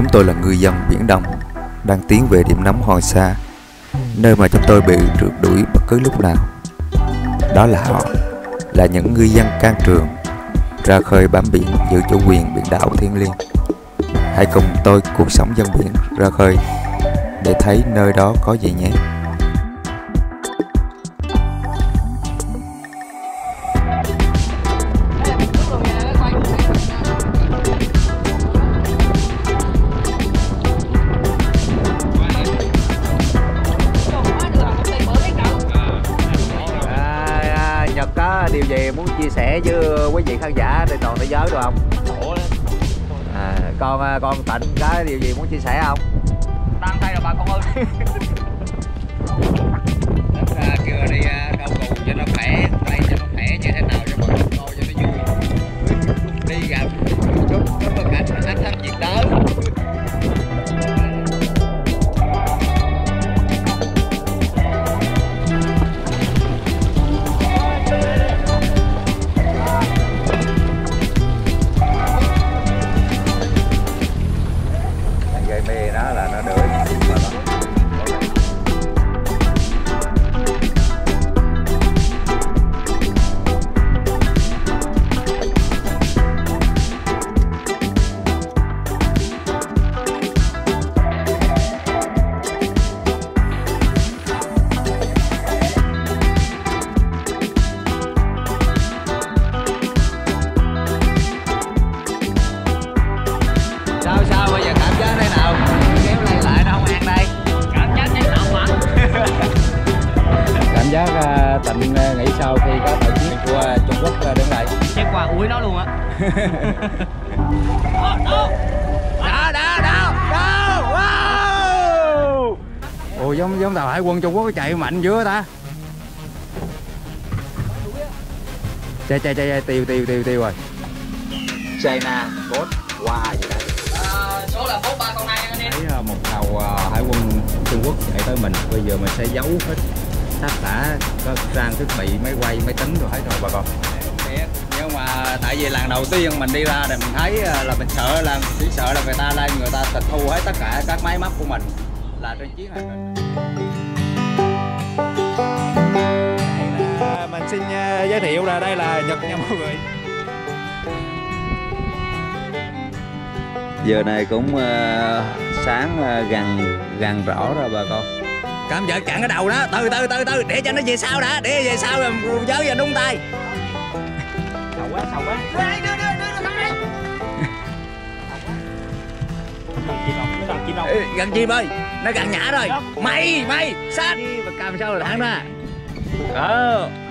tôi là ngư dân Biển Đông, đang tiến về điểm nóng Hoàng Sa, nơi mà chúng tôi bị rượt đuổi bất cứ lúc nào. Đó là họ, là những ngư dân can trường, ra khơi bám biển giữ chủ quyền biển đảo thiêng liêng. Hãy cùng tôi cuộc sống dân biển ra khơi để thấy nơi đó có gì nhé. Nhật có điều gì muốn chia sẻ với quý vị khán giả trên toàn thế giới được không? Con Tịnh có điều gì muốn chia sẻ không? Đang tay là bà con ơi. Chưa đi câu cù cho nó khỏe, đây cho nó khỏe như thế nào cho mọi người coi cho nó vui. Đi gặp chút có cảnh ánh thăm nhiệt đới. Gây mê đó là nó đuổi sao bây giờ cảm giác thế nào? Kéo lên lại nó không ăn đây. Cảm giác chấn động mà. Cảm giác Tịnh nghĩ sao khi có tàu chiến của Trung Quốc đứng lại? Chết qua ủi nó luôn á. Đó, wow! Ồ, giống tàu hải quân Trung Quốc chạy mạnh dữ ta. Chạy tiêu rồi. China boat qua vậy đây. Số là 4302 anh em. Thấy một tàu hải quân Trung Quốc chạy tới mình, bây giờ mình sẽ giấu hết tất cả có trang thiết bị, máy quay, máy tính rồi hết rồi bà con. Nhưng mà tại vì lần đầu tiên mình đi ra thì mình thấy là mình sợ là người ta lên, người ta tịch thu hết tất cả các máy móc của mình là trên chuyến này. Mình xin giới thiệu là đây là Nhật nha mọi người. Giờ này cũng sáng gần rõ rồi bà con. Cảm giác chặn cái đầu đó, từ để cho nó về sau đã, để về sau rồi chớ giờ đúng tay. Sầu quá. Gần chim ơi, nó gần nhả rồi. Mày sát. Mà cầm sao rồi thẳng ra.